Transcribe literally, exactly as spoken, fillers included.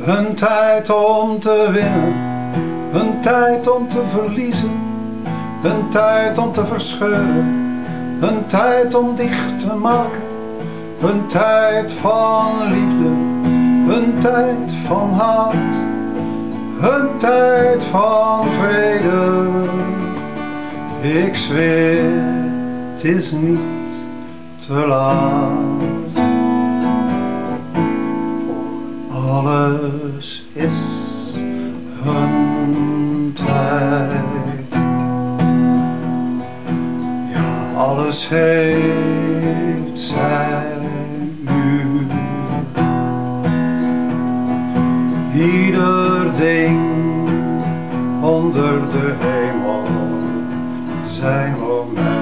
Een tijd om te winnen, een tijd om te verliezen, een tijd om te verscheuren, een tijd om dicht te maken, een tijd van liefde, een tijd van haat, een tijd van vrede. Ik zweer, het is niet te laat. Alles is een tijd. Ja, alles heeft zijn uur. Ieder ding onder de hemel zijn moment.